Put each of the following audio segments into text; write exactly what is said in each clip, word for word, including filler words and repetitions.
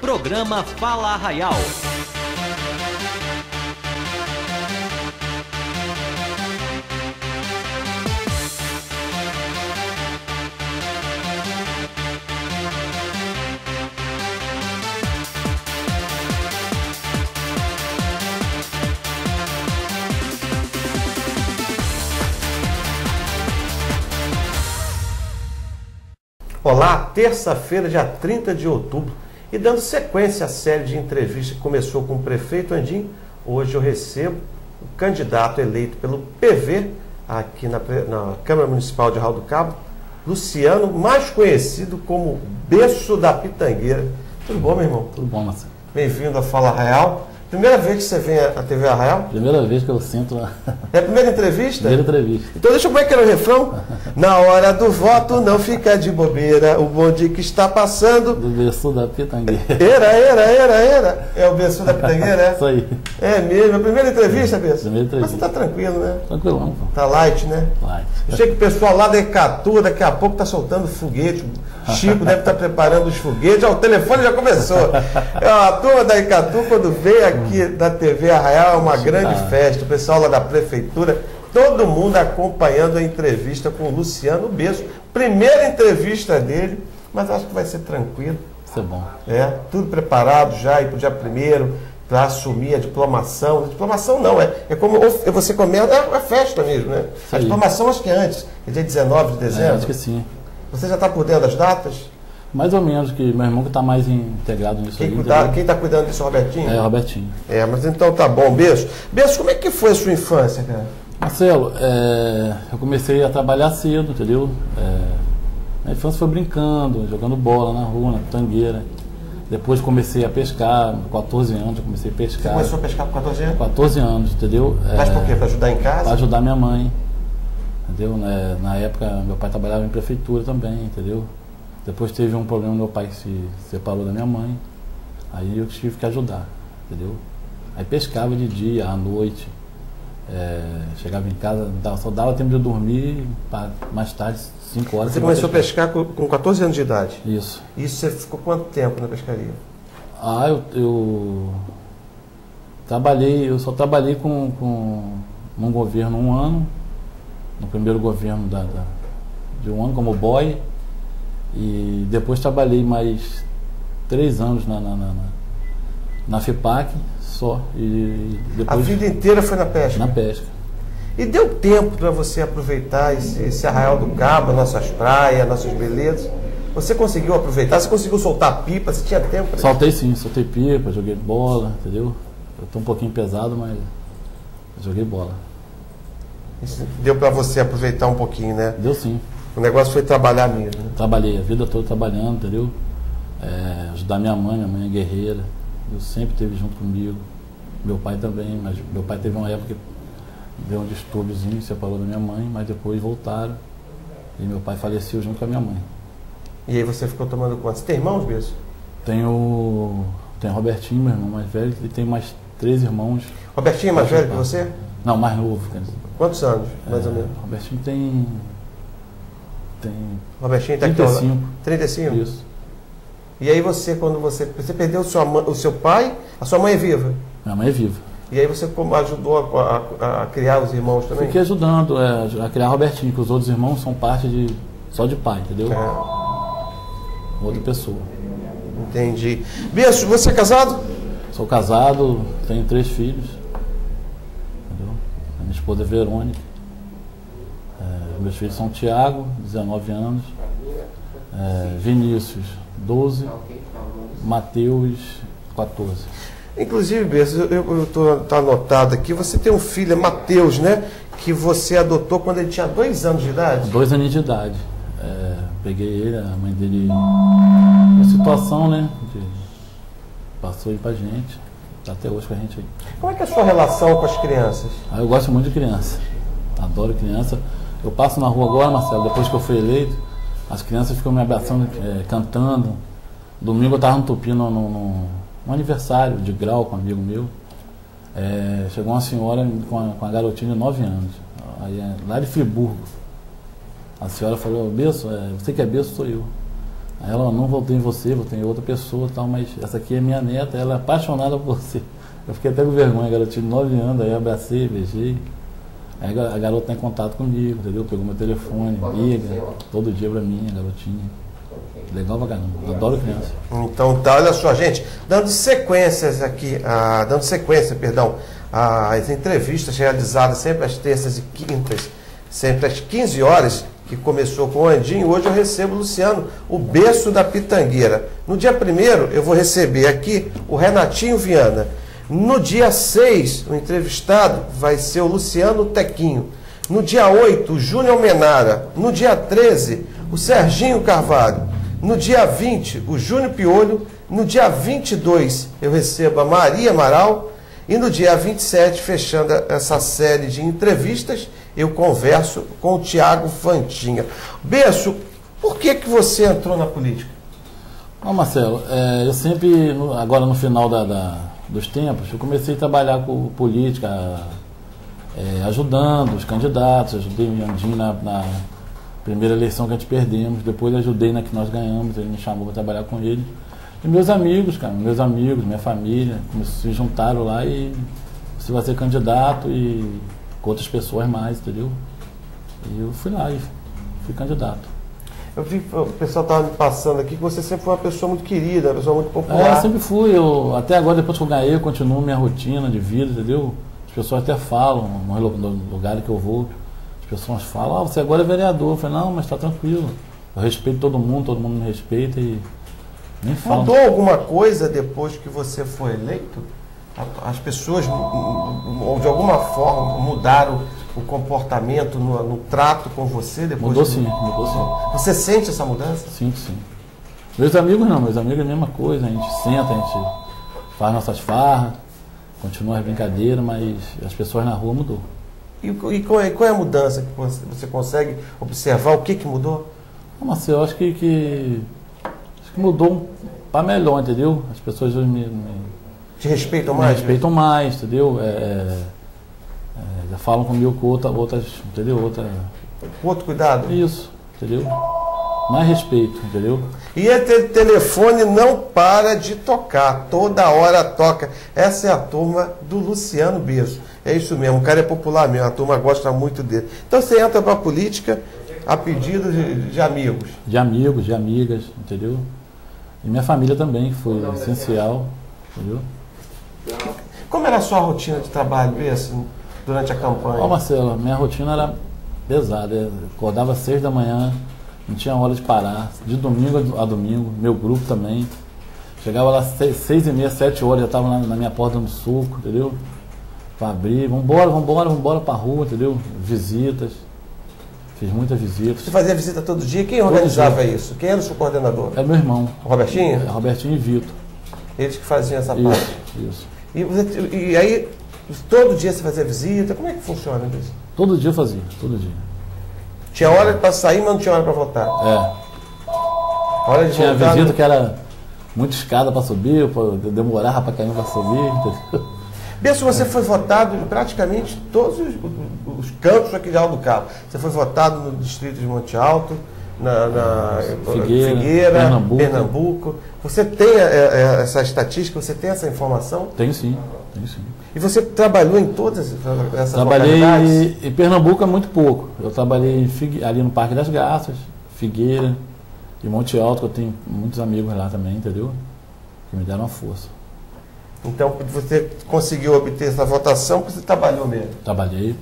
Programa Fala Arraial. Olá, terça-feira, dia trinta de outubro, e dando sequência à série de entrevistas que começou com o prefeito Andim, hoje eu recebo o candidato eleito pelo P V aqui na, na Câmara Municipal de Arraial do Cabo, Luciano, mais conhecido como Beço da Pitangueira. Tudo bom, meu irmão? Tudo bom, Marcelo. Bem-vindo a Fala Arraial. Primeira vez que você vem à T V Arraial? Primeira vez que eu sinto lá. É a primeira entrevista? Primeira entrevista. Então deixa eu ver que era o refrão. Na hora do voto não fica de bobeira, o bonde que está passando. Do Beço da Pitangueira. Era, era, era, era. É o Beço da Pitangueira, é? Isso aí. É mesmo. A primeira entrevista, Beço? Primeira entrevista. Mas você está tranquilo, né? Tranquilão, pô. Tá light, né? Light. Eu sei que o pessoal lá da Ecatu, daqui a pouco tá soltando foguete. Chico deve estar preparando os foguetes. Ó, o telefone já começou. É, a turma da Ecatu, quando veio aqui da T V Arraial, é uma grande festa. O pessoal lá da prefeitura, todo mundo acompanhando a entrevista com o Luciano Beço. Primeira entrevista dele, mas acho que vai ser tranquilo. Isso é bom. É, tudo preparado já e para o dia primeiro, para assumir a diplomação. A diplomação não, é, é como você começa, é uma festa mesmo, né? A diplomação acho que é antes, é dia dezenove de dezembro. É, acho que sim. Você já está por dentro das datas? Mais ou menos, que meu irmão que está mais integrado nisso quem aí. Cuida, quem está cuidando disso, Robertinho? É, Robertinho. É, mas então tá bom. Beço. Beço, como é que foi a sua infância, cara? Marcelo, é, eu comecei a trabalhar cedo, entendeu? É, minha infância foi brincando, jogando bola na rua, na pitangueira. Depois comecei a pescar, com quatorze anos eu comecei a pescar. Você começou a pescar com quatorze anos? quatorze anos, entendeu? Mas é, por quê? Para ajudar em casa? Para ajudar minha mãe. Entendeu? Na, na época, meu pai trabalhava em prefeitura também, entendeu? Depois teve um problema, meu pai se separou da minha mãe, aí eu tive que ajudar, entendeu? Aí pescava de dia, à noite, é, chegava em casa, só dava tempo de eu dormir, pra, mais tarde, cinco horas... Você começou a pescar com, com quatorze anos de idade? Isso. E isso você ficou quanto tempo na pescaria? Ah, eu, eu trabalhei, eu só trabalhei com, com um governo um ano, no primeiro governo da, da, de um ano como boy, e depois trabalhei mais três anos na, na, na, na FIPAC só. E depois, a vida inteira foi na pesca? Na pesca. E deu tempo para você aproveitar esse, esse Arraial do Cabo, nossas praias, nossas belezas? Você conseguiu aproveitar? Você conseguiu soltar pipa? Você tinha tempo para isso? Soltei sim, soltei pipa, joguei bola, entendeu? Eu estou um pouquinho pesado, mas joguei bola. Isso deu para você aproveitar um pouquinho, né? Deu sim. O negócio foi trabalhar mesmo. Né? Trabalhei a vida toda trabalhando, entendeu? É, ajudar minha mãe, minha mãe é guerreira. Eu sempre esteve junto comigo. Meu pai também, mas meu pai teve uma época que deu um distúrbiozinho, separou da minha mãe, mas depois voltaram. E meu pai faleceu junto com a minha mãe. E aí você ficou tomando conta. Você tem irmãos, Beço? Tenho, tenho Robertinho, meu irmão mais velho, e tem mais três irmãos. Robertinho é mais velho que você? Não, mais novo, quer dizer. Quantos anos, mais é, ou menos? Robertinho tem... tem Robertinho está aqui. trinta e cinco. trinta e cinco? Isso. E aí você, quando você... Você perdeu sua, o seu pai, a sua mãe é viva? Minha mãe é viva. E aí você ajudou a, a, a criar os irmãos também? Fiquei ajudando é, a criar Robertinho, que os outros irmãos são parte de... só de pai, entendeu? É. Outra pessoa. Entendi. Beço, você é casado? Sou casado, tenho três filhos. Entendeu? A minha esposa é Verônica. É, meus filhos são Tiago, dezenove anos. É, Vinícius, doze. Mateus, quatorze. Inclusive, Beço, eu estou tá anotado aqui, você tem um filho, é Mateus, né? Que você adotou quando ele tinha dois anos de idade? Dois anos de idade. É, peguei ele, a mãe dele, uma situação, né? De, passou ele pra gente, tá até hoje com a gente aí. Como é que é a sua relação com as crianças? Ah, eu gosto muito de criança, adoro criança. Eu passo na rua agora, Marcelo, depois que eu fui eleito, as crianças ficam me abraçando, é, cantando. Domingo eu estava no Tupi, no, no, no, no aniversário de grau com um amigo meu. É, chegou uma senhora com a, com a garotinha de nove anos, aí, é, lá de Friburgo. A senhora falou, Beço, é, você que é Beço, sou eu. Aí ela, não votei em você, votei em outra pessoa e tal, mas essa aqui é minha neta, ela é apaixonada por você. Eu fiquei até com vergonha, a garotinha de nove anos, aí eu abracei, beijei. Aí a garota está em contato comigo, entendeu? Pegou meu telefone, liga, todo dia pra mim, a garotinha. Legal pra caramba, eu adoro criança. Então tá, olha só, gente, dando sequências aqui, ah, dando sequência, perdão, às entrevistas realizadas sempre às terças e quintas, sempre às quinze horas, que começou com o Andinho, hoje eu recebo o Luciano, o berço da Pitangueira. No dia primeiro eu vou receber aqui o Renatinho Viana. No dia seis, o entrevistado vai ser o Luciano Tequinho. No dia oito, o Júnior Menara. No dia treze, o Serginho Carvalho. No dia vinte, o Júnior Piolho. No dia vinte e dois, eu recebo a Maria Amaral. E no dia vinte e sete, fechando essa série de entrevistas, eu converso com o Tiago Fantinha. Berço, por que que você entrou na política? Bom, Marcelo, é, eu sempre, agora no final da, da, dos tempos, eu comecei a trabalhar com política, é, ajudando os candidatos, ajudei o Andinho na, na primeira eleição que a gente perdemos, depois ajudei na que nós ganhamos, ele me chamou para trabalhar com ele. E meus amigos, cara, meus amigos, minha família, se juntaram lá e você vai ser candidato e com outras pessoas mais, entendeu? E eu fui lá e fui candidato. Eu vi, o pessoal estava me passando aqui que você sempre foi uma pessoa muito querida, uma pessoa muito popular. É, eu sempre fui. Eu, até agora, depois que eu ganhei, eu continuo minha rotina de vida, entendeu? As pessoas até falam, no lugar que eu vou, as pessoas falam, ah, você agora é vereador. Eu falei, não, mas está tranquilo. Eu respeito todo mundo, todo mundo me respeita e nem falo. Mudou alguma coisa depois que você foi eleito? As pessoas, de alguma forma, mudaram o comportamento no, no trato com você depois? Mudou de... sim, mudou sim. Você sente essa mudança? Sim, sim. Meus amigos não, meus amigos é a mesma coisa, a gente senta, a gente faz nossas farras, continua as brincadeiras, mas as pessoas na rua mudou. E, e qual, é, qual é a mudança que você, você consegue observar? O que que mudou? Não, Marcelo, eu acho que, que, acho que mudou para melhor, entendeu? As pessoas hoje me, me Te respeitam Me mais? respeitam mais, entendeu? É, é, já falam comigo com outra, outras, entendeu? Outra... Outro cuidado? Isso, entendeu? Mais respeito, entendeu? E esse telefone não para de tocar, toda hora toca. Essa é a turma do Luciano Berço. É isso mesmo, o cara é popular mesmo, a turma gosta muito dele. Então você entra para a política a pedido de, de amigos. De amigos, de amigas, entendeu? E minha família também, que foi essencial, entendeu? Como era a sua rotina de trabalho, Berço, durante a campanha? Ó, Marcelo, minha rotina era pesada. Eu acordava às seis da manhã, não tinha hora de parar. De domingo a domingo, meu grupo também. Chegava lá seis, seis e meia, sete horas, já estava na, na minha porta no suco, entendeu? Para abrir, vambora, vambora, vambora pra rua, entendeu? Visitas. Fiz muitas visitas. Você fazia visita todo dia? Quem organizava isso? Quem era o seu coordenador? É meu irmão. O Robertinho? É, Robertinho e Vitor. Eles que faziam essa Isso, parte. isso. E, você, e aí, todo dia você fazia visita? Como é que funciona isso? Todo dia eu fazia, todo dia. Tinha hora para sair, mas não tinha hora para voltar. É. Hora de Tinha voltar, visita não... que era muito escada para subir, demorava para cair para subir, entendeu? Berço, você foi votado em praticamente todos os, os, os campos aqui de Alto do Cabo. Você foi votado no distrito de Monte Alto, na, na Figueira, Figueira Pernambuco. Pernambuco. Você tem é, é, essa estatística, você tem essa informação? Tenho sim, tenho sim. E você trabalhou em todas essas Trabalhei localidades? em Pernambuco há muito pouco. Eu trabalhei em Figue... ali no Parque das Garças, Figueira e Monte Alto, que eu tenho muitos amigos lá também, entendeu? Que me deram uma força. Então você conseguiu obter essa votação porque você trabalhou mesmo? Trabalhei.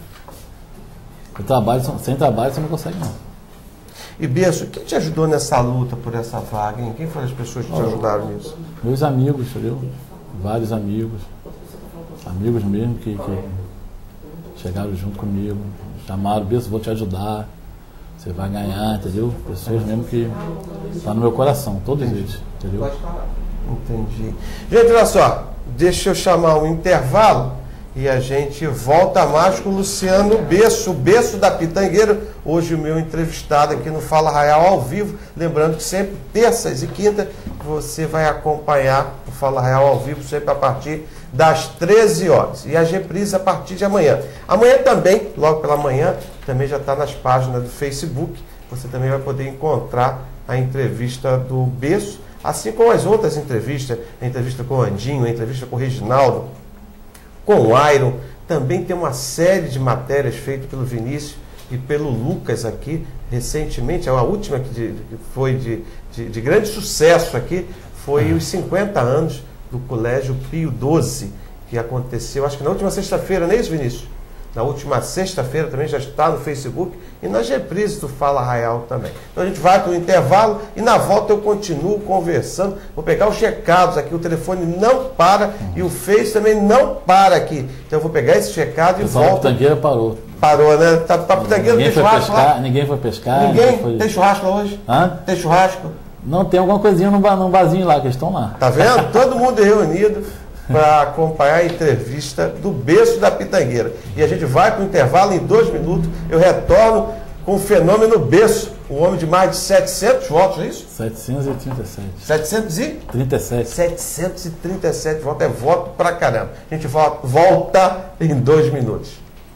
Eu trabalho, sem trabalho você não consegue não. E Berço, quem te ajudou nessa luta por essa vaga, hein? Quem foram as pessoas que te ajudaram nisso? Meus amigos, entendeu? Vários amigos. Amigos mesmo que, que chegaram junto comigo, chamaram, Berço, vou te ajudar, você vai ganhar, entendeu? Pessoas mesmo que estão no meu coração, todos eles, entendeu? Entendi. Gente, olha só, deixa eu chamar um intervalo e a gente volta mais com o Luciano Berço, o Berço da Pitangueira, hoje o meu entrevistado aqui no Fala Arraial ao vivo. Lembrando que sempre, terças e quintas, você vai acompanhar o Fala Arraial ao vivo, sempre a partir das treze horas. E as reprises a partir de amanhã. Amanhã também, logo pela manhã, também já está nas páginas do Facebook. Você também vai poder encontrar a entrevista do Berço, assim como as outras entrevistas, a entrevista com o Andinho, a entrevista com o Reginaldo, com o Iron. Também tem uma série de matérias feitas pelo Vinícius e pelo Lucas aqui, recentemente. A última que, de, que foi de, de, de grande sucesso aqui foi os cinquenta anos do Colégio Pio doze, que aconteceu, acho que na última sexta-feira, não é isso, Vinícius? Na última sexta-feira também já está no Facebook e nas reprises do Fala Arraial também. Então a gente vai para o intervalo e na volta eu continuo conversando. Vou pegar os recados aqui, o telefone não para e o Face também não para aqui. Então eu vou pegar esse recado e volto. A Pitangueira parou. Parou, né? Tá, tá Pitangueira, tem churrasco pescar, lá? Ninguém foi pescar. Ninguém? Foi... Tem churrasco lá hoje? Hã? Tem churrasco? Não, tem alguma coisinha num, num barzinho lá, que eles estão lá. Tá vendo? Todo mundo reunido para acompanhar a entrevista do Berço da Pitangueira. E a gente vai para o intervalo em dois minutos. Eu retorno com o fenômeno Berço, o homem de mais de setecentos votos, é isso? setecentos e trinta e sete. setecentos e trinta e sete. setecentos e trinta e sete votos. É voto pra caramba. A gente volta em dois minutos.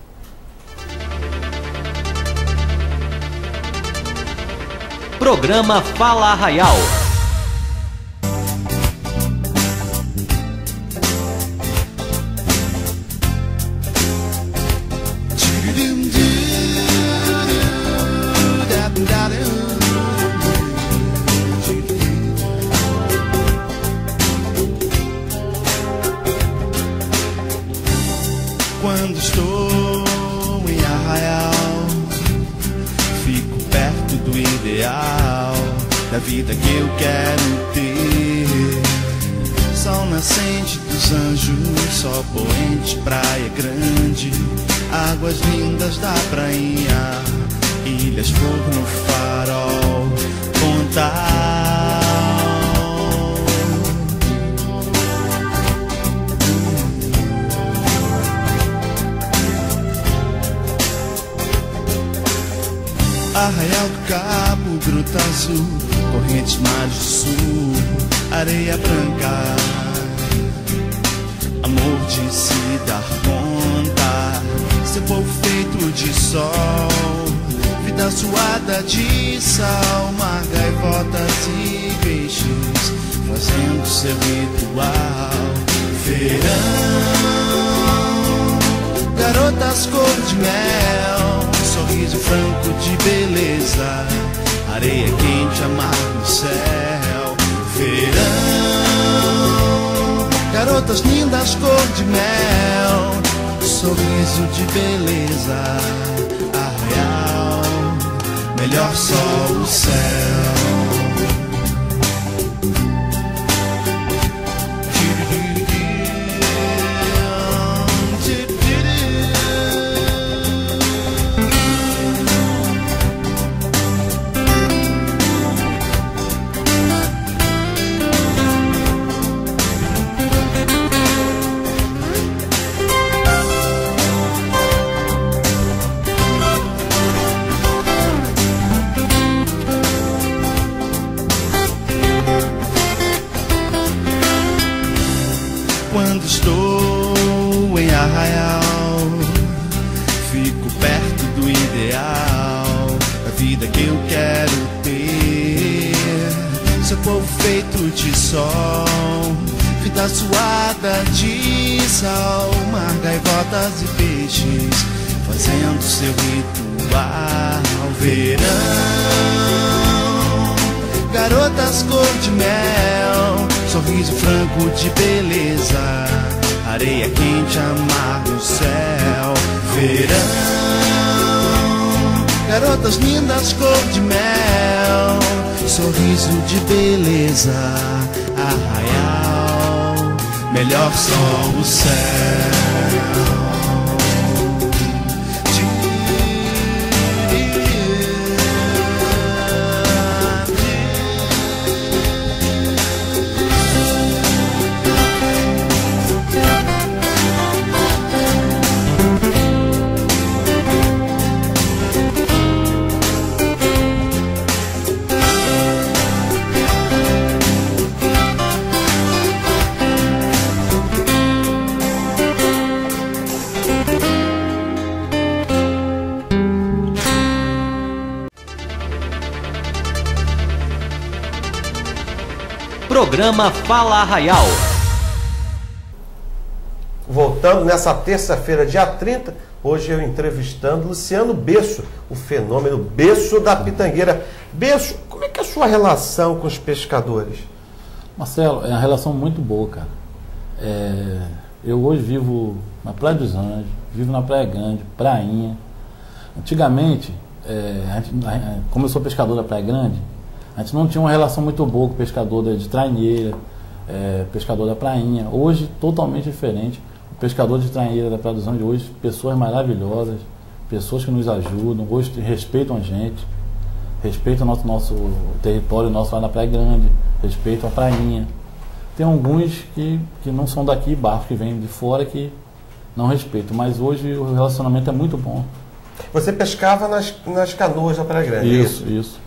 Programa Fala Arraial. Quando estou em Arraial, fico perto do ideal, da vida que eu quero ter. Sol nascente dos anjos, sol poente, praia grande, águas lindas da prainha, ilhas, fogo no farol, Pontal. Arraial do Cabo, Gruta Azul, Correntes, Mares do Sul, areia branca, amor de se dar conta, seu povo feito de sol, vida suada de sal, mar, gaivotas e peixes, fazendo seu ritual. Verão, garotas cor de mel, sorriso franco de beleza, areia quente, amar no céu. Verão, garotas lindas cor de mel, sorriso de beleza, Arraial, melhor sol o céu. Quando estou em Arraial, fico perto do ideal, da vida que eu quero ter. Seu povo feito de sol, vida suada de sal, mar, gaivotas e peixes, fazendo seu ritual. Verão, garotas cor de mel, sorriso franco de beleza, areia quente, amar no céu. Verão, garotas lindas cor de mel, sorriso de beleza, Arraial, melhor sol o céu. Programa Fala Arraial. Voltando nessa terça-feira, dia trinta, hoje eu entrevistando Luciano Besso, o fenômeno Besso da Pitangueira. Besso, como é que é a sua relação com os pescadores? Marcelo, é uma relação muito boa, cara. É, eu hoje vivo na Praia dos Anjos, vivo na Praia Grande, Prainha. Antigamente, é, a gente, a, como eu sou pescador da Praia Grande, a gente não tinha uma relação muito boa com o pescador de Tranheira, é, pescador da Prainha. Hoje, totalmente diferente. O pescador de Tranheira da Praia dos Anjos, hoje, pessoas maravilhosas, pessoas que nos ajudam, hoje respeitam a gente, respeitam o nosso, nosso território nosso lá na Praia Grande, respeitam a Prainha. Tem alguns que, que não são daqui, barcos que vêm de fora, que não respeitam, mas hoje o relacionamento é muito bom. Você pescava nas, nas canoas da Praia Grande? Isso, isso. isso.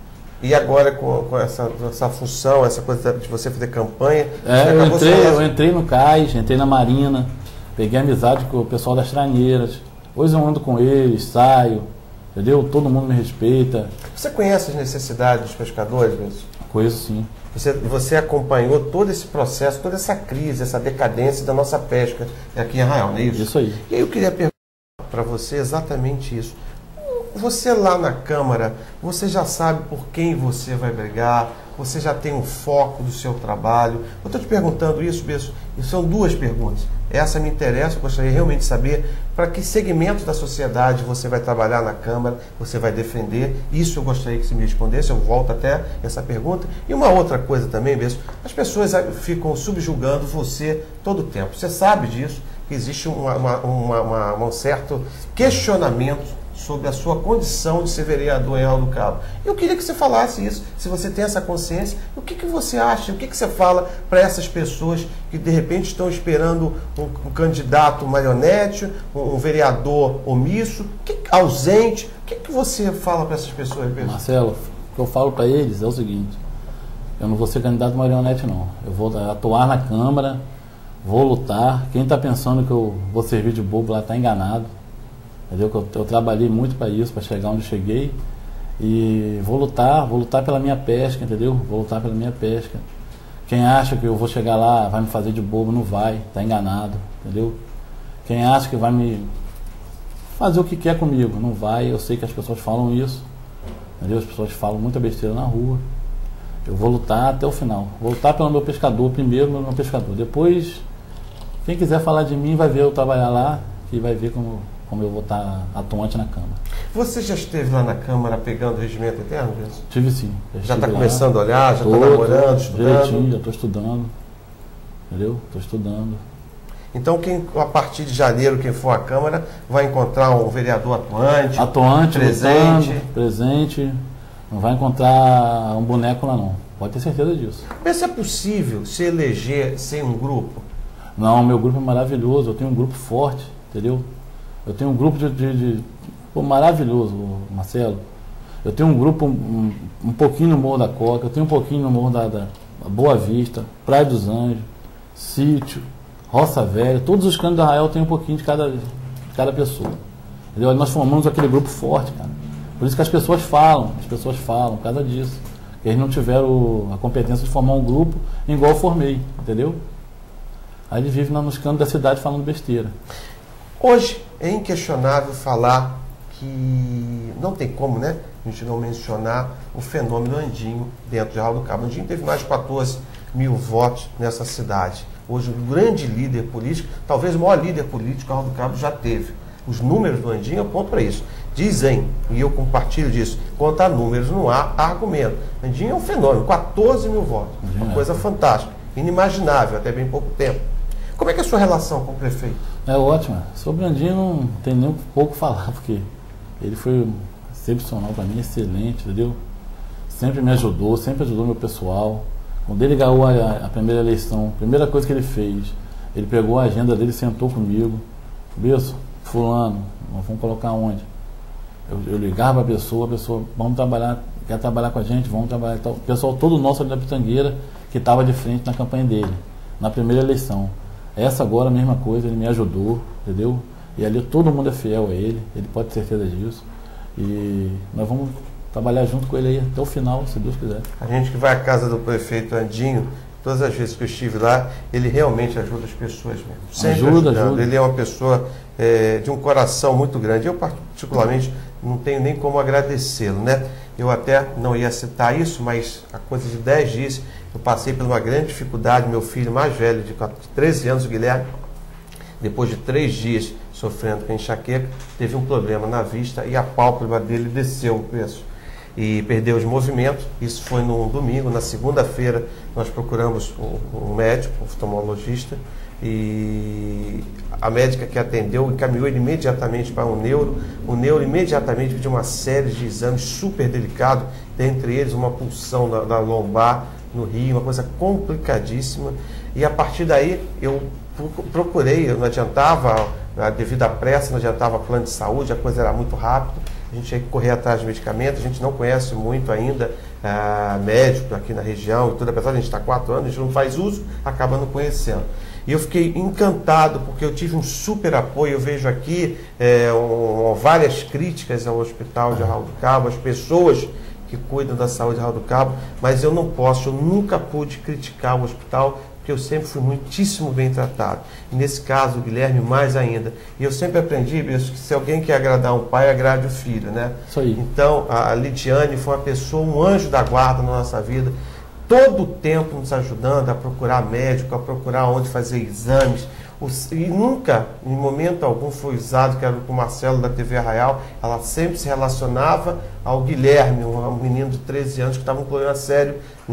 E agora com, com essa, essa função, essa coisa de você fazer campanha... É, eu entrei, eu entrei no cais, entrei na Marina, peguei amizade com o pessoal das Tranheiras. Hoje eu ando com eles, saio, entendeu? Todo mundo me respeita. Você conhece as necessidades dos pescadores, mesmo? Conheço, sim. Você, você acompanhou todo esse processo, toda essa crise, essa decadência da nossa pesca aqui em Arraial, não é isso? Isso aí. E aí eu queria perguntar para você exatamente isso. Você lá na Câmara, você já sabe por quem você vai brigar, você já tem um foco do seu trabalho. Eu estou te perguntando isso, Besso, e são duas perguntas. Essa me interessa, eu gostaria realmente de saber para que segmentos da sociedade você vai trabalhar na Câmara, você vai defender. Isso eu gostaria que você me respondesse, eu volto até essa pergunta. E uma outra coisa também, Besso, as pessoas ficam subjugando você todo o tempo. Você sabe disso, que existe uma, uma, uma, uma, um certo questionamento sobre a sua condição de ser vereador em Arraial do Cabo. Eu queria que você falasse isso, se você tem essa consciência, o que, que você acha, o que, que você fala para essas pessoas que de repente estão esperando um, um candidato marionete, um, um vereador omisso, que, ausente, o que, que você fala para essas pessoas, Pedro? Marcelo, o que eu falo para eles é o seguinte, eu não vou ser candidato marionete não, eu vou atuar na Câmara, vou lutar, quem está pensando que eu vou servir de bobo lá está enganado. Entendeu? Eu, eu trabalhei muito para isso, para chegar onde eu cheguei, e vou lutar, vou lutar pela minha pesca, entendeu? Vou lutar pela minha pesca. Quem acha que eu vou chegar lá, vai me fazer de bobo, não vai, está enganado, entendeu? Quem acha que vai me fazer o que quer comigo, não vai, eu sei que as pessoas falam isso, entendeu? As pessoas falam muita besteira na rua. Eu vou lutar até o final, vou lutar pelo meu pescador, primeiro pelo meu pescador, depois, quem quiser falar de mim vai ver eu trabalhar lá, e vai ver como... como eu vou estar atuante na Câmara. Você já esteve lá na Câmara pegando o regimento eterno, Besso? Tive sim. Já está começando a olhar, já está namorando, estudando? Direitinho, já estou estudando. Entendeu? Estou estudando. Então, quem, a partir de janeiro, quem for à Câmara, vai encontrar um vereador atuante, atuante, presente. Lutando, presente. Não vai encontrar um boneco lá não. Pode ter certeza disso. Mas se é possível se eleger sem um grupo? Não, meu grupo é maravilhoso. Eu tenho um grupo forte, entendeu? Eu tenho um grupo de, de, de pô, maravilhoso, Marcelo. Eu tenho um grupo um, um pouquinho no Morro da Coca, eu tenho um pouquinho no Morro da, da Boa Vista, Praia dos Anjos, Sítio, Roça Velha. Todos os cantos da Arraial tem um pouquinho de cada, de cada pessoa. Entendeu? Nós formamos aquele grupo forte, cara. Por isso que as pessoas falam, as pessoas falam, por causa disso. Eles não tiveram a competência de formar um grupo igual eu formei, entendeu? Aí eles vivem nos cantos da cidade falando besteira. Hoje é inquestionável falar que não tem como, né, a gente não mencionar o fenômeno Andinho dentro de Arraial do Cabo. Andinho teve mais de quatorze mil votos nessa cidade. Hoje, um grande líder político, talvez o maior líder político que Arraial do Cabo já teve. Os números do Andinho apontam para isso. Dizem, e eu compartilho disso, quanto a números não há argumento. Andinho é um fenômeno, quatorze mil votos. Uma coisa fantástica, inimaginável até bem pouco tempo. Como é que é a sua relação com o prefeito? É ótima. Sobre o Andinho não tem nem um pouco falar, porque ele foi excepcional para mim, excelente, entendeu? Sempre me ajudou, sempre ajudou meu pessoal. Quando ele ganhou a, a primeira eleição, a primeira coisa que ele fez, ele pegou a agenda dele e sentou comigo. Besso, fulano, nós vamos colocar onde? Eu, eu ligava para a pessoa, a pessoa, vamos trabalhar, quer trabalhar com a gente, vamos trabalhar e tal. O pessoal todo nosso ali da Pitangueira, que estava de frente na campanha dele, na primeira eleição. Essa agora a mesma coisa, ele me ajudou, entendeu? E ali todo mundo é fiel a ele, ele pode ter certeza disso. E nós vamos trabalhar junto com ele aí até o final, se Deus quiser. A gente que vai à casa do prefeito Andinho, todas as vezes que eu estive lá, ele realmente ajuda as pessoas mesmo. Sempre Ajuda, ajudando. ajuda. Ele é uma pessoa é, de um coração muito grande. Eu, particularmente, não tenho nem como agradecê-lo, né? Eu até não ia citar isso, mas há coisa de dez dias eu passei por uma grande dificuldade. Meu filho mais velho, de treze anos, o Guilherme, depois de três dias sofrendo com enxaqueca, teve um problema na vista e a pálpebra dele desceu o preço e perdeu os movimentos. Isso foi no domingo. Na segunda-feira nós procuramos um, um médico, um oftalmologista, e a médica que atendeu encaminhou ele imediatamente para um neuro. O neuro imediatamente pediu uma série de exames super delicados, dentre eles uma punção da, da lombar no rio, uma coisa complicadíssima. E a partir daí eu procurei, eu não adiantava, devido à pressa, não adiantava plano de saúde, a coisa era muito rápida. A gente tinha que correr atrás de medicamentos. A gente não conhece muito ainda ah, médico aqui na região e tudo, apesar de a gente estar há quatro anos, a gente não faz uso, acaba não conhecendo. E eu fiquei encantado, porque eu tive um super apoio. Eu vejo aqui é, um, várias críticas ao Hospital de Arraial do Cabo, às pessoas que cuidam da saúde de Arraial do Cabo, mas eu não posso, eu nunca pude criticar o hospital, porque eu sempre fui muitíssimo bem tratado. E nesse caso, o Guilherme mais ainda. E eu sempre aprendi, Bispo, que se alguém quer agradar um pai, agrade o filho, né? Isso aí. Então, a Lidiane foi uma pessoa, um anjo da guarda na nossa vida, todo o tempo nos ajudando a procurar médico, a procurar onde fazer exames. E nunca, em momento algum, foi usado, que era com o Marcelo da T V Arraial. Ela sempre se relacionava ao Guilherme, um menino de treze anos que estava com um problema sério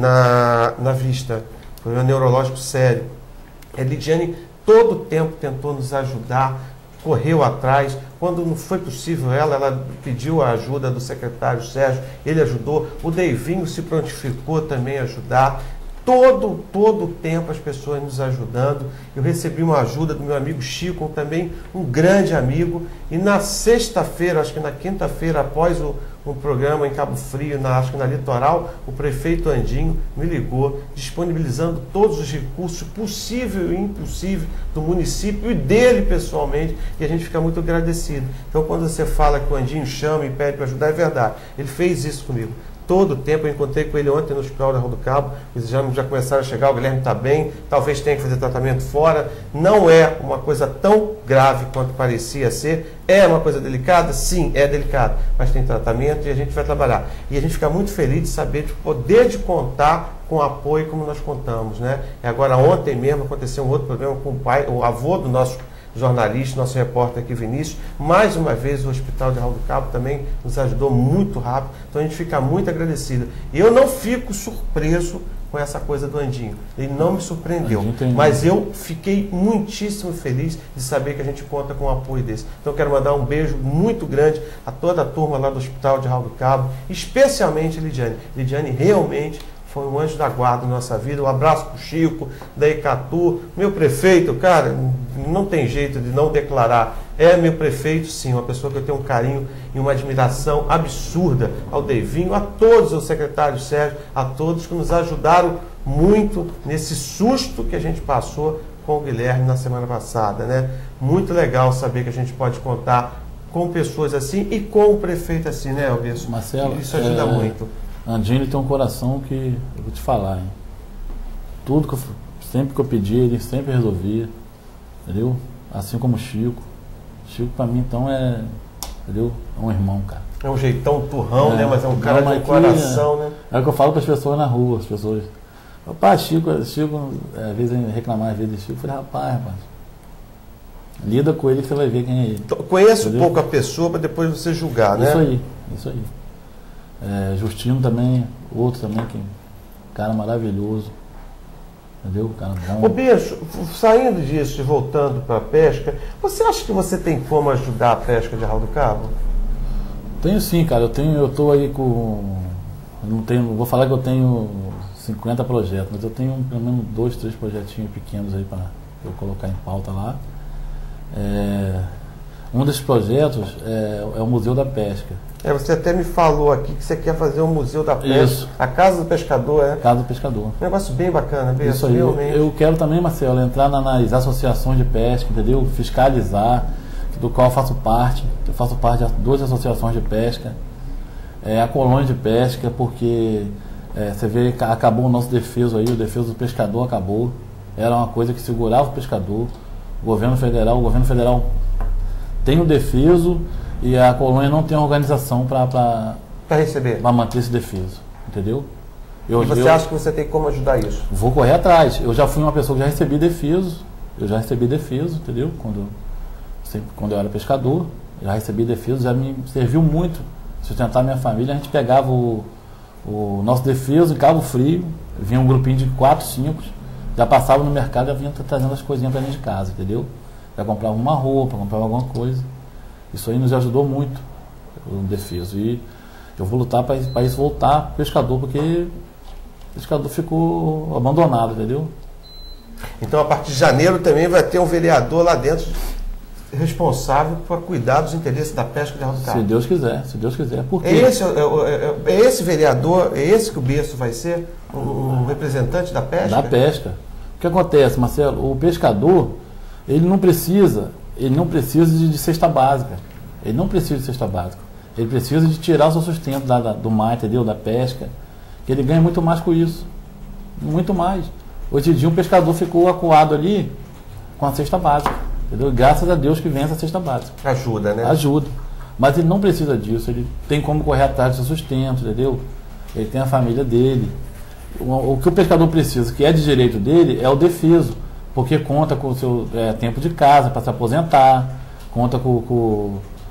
na, na vista, problema neurológico sério. A Lidiane todo o tempo tentou nos ajudar, correu atrás. Quando não foi possível ela, ela pediu a ajuda do secretário Sérgio, ele ajudou. O Deivinho se prontificou também a ajudar. Todo, todo o tempo as pessoas nos ajudando. Eu recebi uma ajuda do meu amigo Chico, também um grande amigo. E na sexta-feira, acho que na quinta-feira, após o, um programa em Cabo Frio, na, acho que na Litoral, o prefeito Andinho me ligou, disponibilizando todos os recursos possível e impossível do município e dele pessoalmente, e a gente fica muito agradecido. Então, quando você fala que o Andinho chama e pede para ajudar, é verdade. Ele fez isso comigo. Todo o tempo, eu encontrei com ele ontem no Hospital de Arraial do Cabo, os exames já começaram a chegar, o Guilherme está bem, talvez tenha que fazer tratamento fora. Não é uma coisa tão grave quanto parecia ser. É uma coisa delicada? Sim, é delicada, mas tem tratamento e a gente vai trabalhar. E a gente fica muito feliz de saber, de poder de contar com o apoio como nós contamos, né? E agora, ontem mesmo, aconteceu um outro problema com o pai, o avô do nosso jornalista, nosso repórter aqui, Vinícius. Mais uma vez o Hospital de Arraial do Cabo também nos ajudou muito rápido, então a gente fica muito agradecido. E eu não fico surpreso com essa coisa do Andinho, ele não me surpreendeu, mas eu fiquei muitíssimo feliz de saber que a gente conta com o apoio desse. Então eu quero mandar um beijo muito grande a toda a turma lá do Hospital de Arraial do Cabo, especialmente Lidiane. Lidiane realmente foi um anjo da guarda na nossa vida. Um abraço para o Chico, da Icatu, meu prefeito, cara, não tem jeito de não declarar. É meu prefeito, sim, uma pessoa que eu tenho um carinho e uma admiração absurda ao Deivinho, a todos, ao secretário Sérgio, a todos que nos ajudaram muito nesse susto que a gente passou com o Guilherme na semana passada, né? Muito legal saber que a gente pode contar com pessoas assim e com o prefeito assim, né, Alberto? Marcelo, isso ajuda é... muito. Andinho, ele tem um coração que, eu vou te falar, hein? Tudo que eu, sempre que eu pedi, ele sempre resolvia, entendeu? Assim como o Chico. Chico, pra mim, então, é, entendeu? É um irmão, cara. É um jeitão turrão, é, né? Mas é um cara de coração, né? É o que eu falo para as pessoas na rua, as pessoas. Rapaz, Chico, Chico, às vezes reclamar, às vezes de Chico, eu falei, rapaz, rapaz, lida com ele que você vai ver quem é ele. Conheça um pouco a pessoa para depois você julgar, né? Isso aí, isso aí. É, Justino também, outro também, que cara maravilhoso, entendeu? Cara bom. Ô Bicho, saindo disso e voltando para a pesca, você acha que você tem como ajudar a pesca de Arraial do Cabo? Tenho sim, cara, eu tenho, eu tô aí com, não tenho, vou falar que eu tenho cinquenta projetos, mas eu tenho pelo menos dois, três projetinhos pequenos aí para eu colocar em pauta lá. É, um desses projetos é, é o Museu da Pesca. É, você até me falou aqui que você quer fazer um Museu da Pesca. Isso. A Casa do Pescador, é? Casa do Pescador. Um negócio bem bacana, bem Isso aí. Eu, eu quero também, Marcelo, entrar na, nas associações de pesca, entendeu? Fiscalizar, do qual eu faço parte. Eu faço parte de duas associações de pesca. é a colônia de pesca, porque é, você vê que acabou o nosso defeso aí, o defeso do pescador acabou. Era uma coisa que segurava o pescador. O governo federal, o governo federal tem o defeso e a colônia não tem organização para Para receber. para manter esse defeso, entendeu? Eu, E você eu acha que você tem como ajudar isso? vou correr atrás. Eu já fui uma pessoa que já recebi defeso, eu já recebi defeso, entendeu? Quando, sempre, quando eu era pescador, já recebi defeso, já me serviu muito sustentar minha família. A gente pegava o, o nosso defeso em Cabo Frio, vinha um grupinho de quatro, cinco, já passava no mercado e já vinha trazendo as coisinhas para dentro de casa, entendeu? Já comprava uma roupa, comprava alguma coisa. Isso aí nos ajudou muito, o defeso. E eu vou lutar para isso voltar para o pescador, porque o pescador ficou abandonado, entendeu? Então, a partir de janeiro também vai ter um vereador lá dentro responsável por cuidar dos interesses da pesca de Arraial do Se Cabo. Deus quiser, se Deus quiser. Por quê? É esse, é, é, é esse vereador, é esse que o Bêncio vai ser? O, o representante da pesca? Da pesca. O que acontece, Marcelo? O pescador, ele não precisa, ele não precisa de, de cesta básica. Ele não precisa de cesta básica. Ele precisa de tirar o seu sustento da, da, do mar, entendeu? Da pesca. Que ele ganha muito mais com isso. Muito mais. Hoje em dia um pescador ficou acuado ali com a cesta básica. Entendeu? Graças a Deus que vem essa cesta básica. Ajuda, né? Ajuda. Mas ele não precisa disso. Ele tem como correr atrás do seu sustento, entendeu? Ele tem a família dele. O, o que o pescador precisa, que é de direito dele, é o defeso. Porque conta com o seu é, tempo de casa para se aposentar, conta com, com,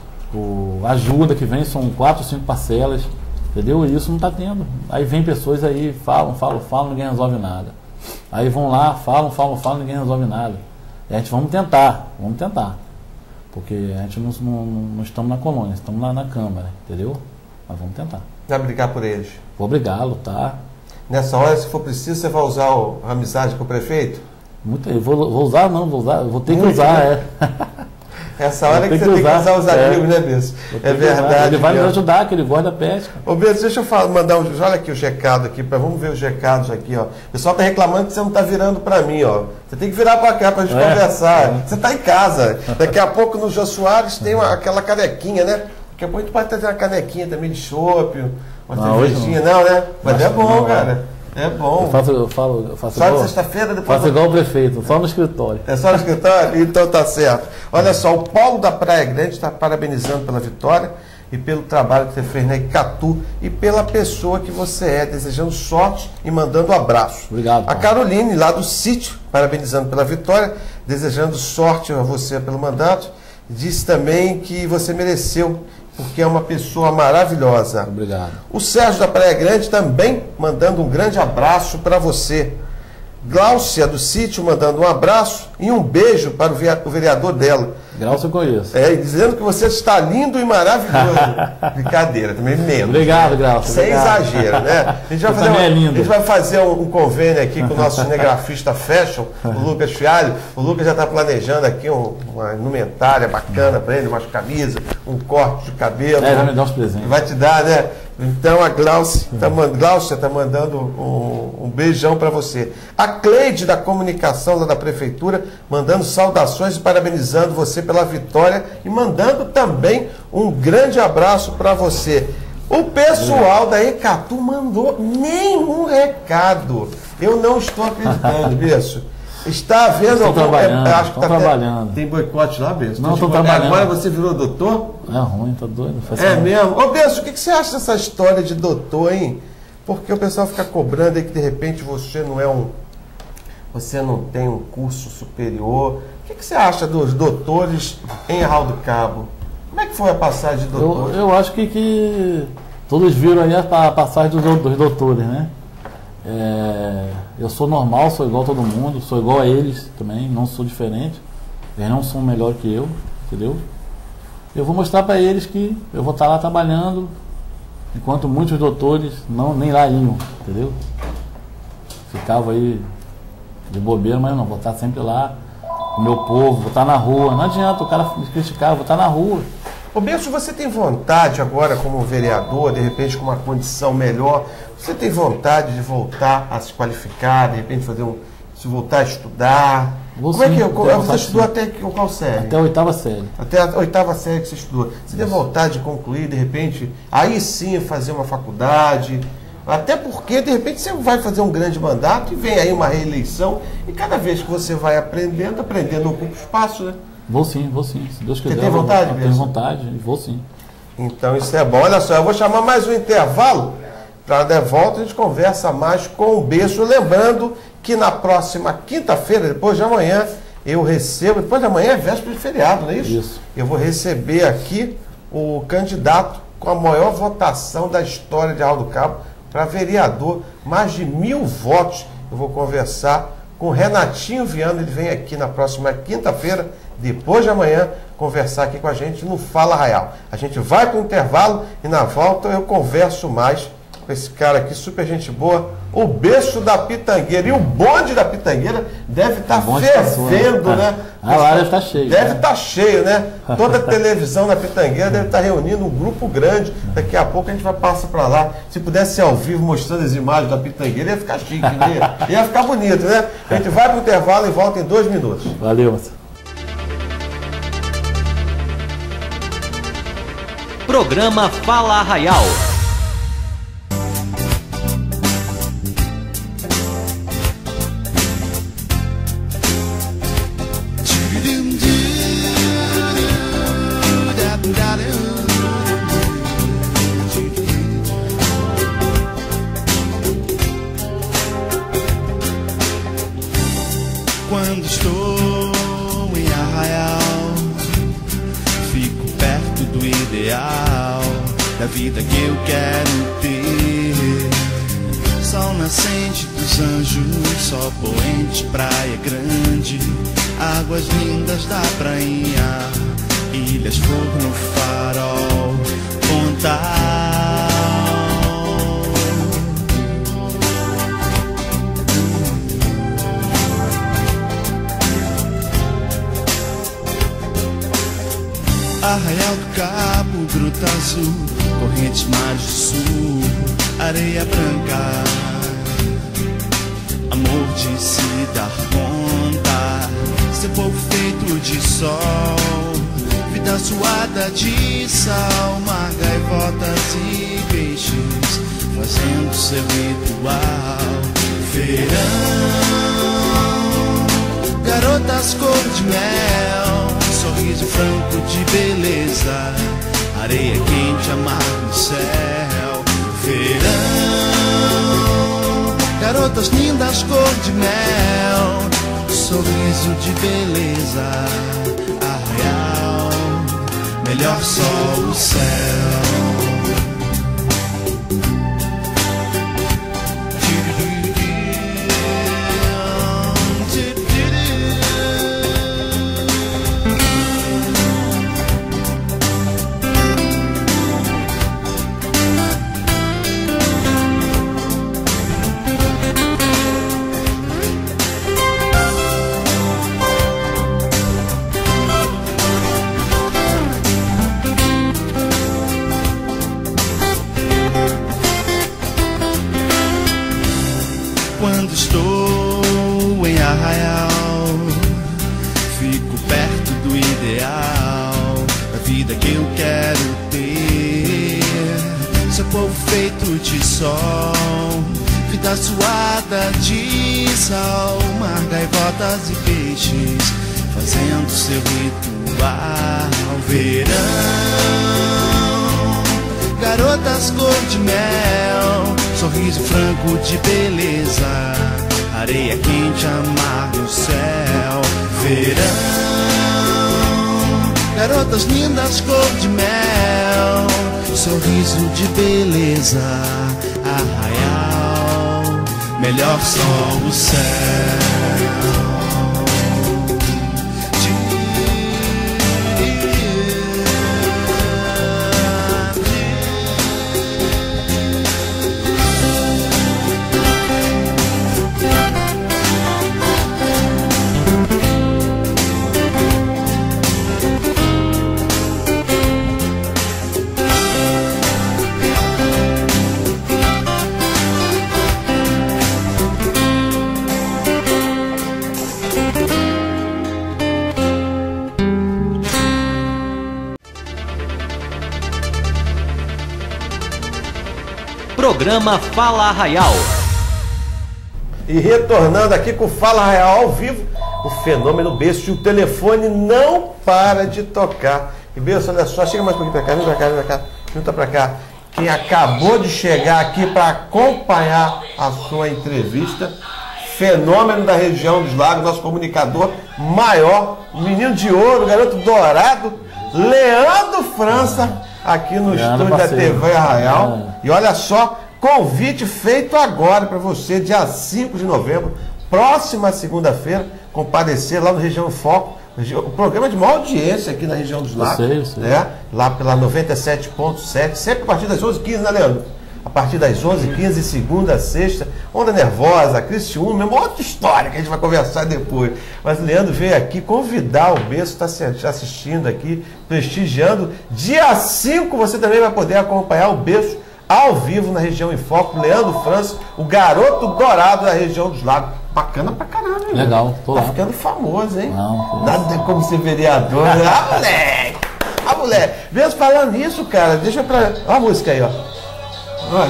com ajuda que vem, são quatro, cinco parcelas, entendeu? E isso não está tendo. Aí vem pessoas aí, falam, falam, falam, ninguém resolve nada. Aí vão lá, falam, falam, falam, ninguém resolve nada. E a gente vamos tentar, vamos tentar. Porque a gente não, não, não estamos na colônia, estamos lá na Câmara, entendeu? Mas vamos tentar. Vai brigar por eles. Vou brigar, lutar. Nessa hora, se for preciso, você vai usar o, a amizade com o prefeito? Muito, eu vou, vou usar, não, vou usar, vou ter que Muito, usar, né? é. Essa hora Vou que ter você que tem que usar, usar os é. amigos, né, Bêncio? Vou ter É que usar. verdade. Ele vai nos mesmo. ajudar, que ele gosta da pesca. Ô, Bêncio, deixa eu falar, mandar um. Olha aqui o recado aqui, pra, vamos ver os recados aqui, ó. O pessoal tá reclamando que você não tá virando pra mim, ó. Você tem que virar pra cá pra gente É, conversar. é. Você tá em casa. Daqui a pouco no Jô Soares tem uma, aquela canequinha, né? Daqui a pouco a gente pode trazer uma canequinha também de chopp, uma Não, hoje cervejinha, não. né? Mas Acho é que bom, não, cara. É bom. Eu faço, eu falo, eu faço Só de igual, sexta-feira, depois. faço igual o prefeito, só no escritório. É só no escritório? Então tá certo. Olha só, o Paulo da Praia Grande está parabenizando pela vitória e pelo trabalho que você fez na Icatu e pela pessoa que você é, desejando sorte e mandando um abraço. Obrigado, A Paulo. Caroline, lá do sítio, parabenizando pela vitória, desejando sorte a você pelo mandato, disse também que você mereceu, porque é uma pessoa maravilhosa. Obrigado. O Sérgio da Praia Grande também mandando um grande abraço para você. Gláucia do sítio mandando um abraço e um beijo para o vea- o vereador dela. Graça eu conheço. É, e dizendo que você está lindo e maravilhoso. Brincadeira, também menos. Obrigado, Graça. Sem obrigado. exagero, né? A gente vai Você fazer, também uma- é lindo. a gente vai fazer um, um convênio aqui com o nosso cinegrafista fashion, o Lucas Fialho. O Lucas já está planejando aqui um- uma indumentária bacana para ele, umas camisas, um corte de cabelo. É, vai me dar uns presentes. Vai te dar, né? Então a Glaucia está Glaucia tá mandando um, um beijão para você. A Cleide da comunicação lá da prefeitura mandando saudações e parabenizando você pela vitória e mandando também um grande abraço para você. O pessoal da Icatu mandou nenhum recado. Eu não estou acreditando, Bêncio. Está havendo Estão algum. trabalhando, é, acho que estão tá até- trabalhando. Tem boicote lá, Bêncio? Não, Tô estão te falando, trabalhando. Agora você virou doutor? É ruim, tá doido. Faz É mal. mesmo? Ô, Bêncio, o que que você acha dessa história de doutor, hein? Porque o pessoal fica cobrando aí que de repente você não é um. Você não tem um curso superior. O que que você acha dos doutores em Arraial do Cabo? Como é que foi a passagem de Eu, doutor? eu acho que, que todos viram aí a pa- passagem dos, dou- dos doutores, né? É, eu sou normal, sou igual a todo mundo, sou igual a eles também, não sou diferente. Eles não são melhor que eu, entendeu? Eu vou mostrar para eles que eu vou estar lá trabalhando, enquanto muitos doutores não, nem lá iam, entendeu? Ficavam aí de bobeira, mas não, vou estar sempre lá, com o meu povo, vou estar na rua. Não adianta o cara me criticar, eu vou estar na rua. Ô, Bêncio, você tem vontade agora como vereador, de repente com uma condição melhor, você tem vontade de voltar a se qualificar, de repente fazer um, se voltar a estudar? Vou Como é que sim, eu, tenho você vontade, estudou sim. até que- qual série? Até a oitava série. Até a oitava série que você estudou. Você tem vontade de concluir, de repente, aí sim fazer uma faculdade? Até porque, de repente, você vai fazer um grande mandato e vem aí uma reeleição. E cada vez que você vai aprendendo, aprendendo ocupa espaço, né? Vou sim, vou sim. Se Deus quiser. tem vontade eu Tenho mesmo? vontade, vou sim. Então isso é bom. Olha só, eu vou chamar mais um intervalo. Para de volta a gente conversa mais com o Bênção. Lembrando que na próxima quinta-feira, depois de amanhã, eu recebo, depois de amanhã é véspera de feriado, não é isso? Isso. Eu vou receber aqui o candidato com a maior votação da história de Arraial do Cabo para vereador, mais de mil votos. Eu vou conversar com o Renatinho Viana, ele vem aqui na próxima quinta-feira, depois de amanhã, conversar aqui com a gente no Fala Arraial. A gente vai para o intervalo e na volta eu converso mais com esse cara aqui, super gente boa, o Bênção da Pitangueira. E o bonde da Pitangueira deve estar O bonde fervendo, passou, né? né? Ah, lá deve estar cheio, Deve né? estar cheio, né? Toda a televisão da Pitangueira deve estar reunindo um grupo grande. Daqui a pouco a gente vai passar para lá. Se pudesse ser ao vivo mostrando as imagens da Pitangueira, ia ficar chique, né? Ia ficar bonito, né? A gente vai para o intervalo e volta em dois minutos. Valeu, Marcelo. Programa Fala Arraial. Quando estou em Arraial, fico perto do ideal, da vida que eu quero ter. Sol nascente dos anjos, sol poente, praia grande, águas lindas da prainha, ilhas, fogo no farol, Pontal. Arraial do Cabo, Gruta Azul, correntes, mares do sul, areia branca, amor de se dar conta, seu povo feito de sol, vida suada de sal, mar, gaivotas e peixes, fazendo seu ritual. Verão, garotas cor de mel, sorriso franco de beleza, areia quente, amar no céu. Verão, garotas lindas cor de mel, sorriso de beleza, Arraial, melhor sol, o céu. Quando estou em Arraial, fico perto do ideal, da vida que eu quero ter. Seu povo feito de sol, vida suada de sal, mar, gaivotas e peixes, fazendo seu ritual. Verão, garotas cor de mel, sorriso franco de beleza, areia quente, amar no céu. Verão, garotas lindas cor de mel, sorriso de beleza, Arraial, melhor sol, o céu. Programa Fala Arraial. E retornando aqui com o Fala Arraial ao vivo, o fenômeno Bêncio. O telefone não para de tocar. E Bêncio, olha só, chega mais um pouquinho pra cá, vem pra cá, vem pra cá, junta pra cá. Quem acabou de chegar aqui para acompanhar a sua entrevista, fenômeno da região dos lagos, nosso comunicador maior, menino de ouro, garoto dourado, Leandro França, aqui no Leandro, estúdio parceiro. da T V Arraial. É. E olha só, convite feito agora para você, dia cinco de novembro, próxima segunda-feira, comparecer lá no Região Foco, o programa de maior audiência aqui na região dos lagos, Eu sei, eu sei. né? Lá pela noventa e sete ponto sete, sempre a partir das onze e quinze, né, Leandro? A partir das onze e quinze, segunda a sexta, Onda Nervosa, Criciúma, uma outra história que a gente vai conversar depois. Mas o Leandro veio aqui convidar o Bêncio, está assistindo aqui, prestigiando. Dia cinco você também vai poder acompanhar o Bêncio ao vivo na região em Foco. Leandro França, o garoto dourado da região dos lagos. Bacana pra caramba, hein? Legal, tô Tá lá. ficando famoso, hein? Não, tô Nada como ser vereador. Ah, moleque! Ah, moleque! Mesmo falando nisso, cara, deixa pra... Olha a música aí, ó. Olha.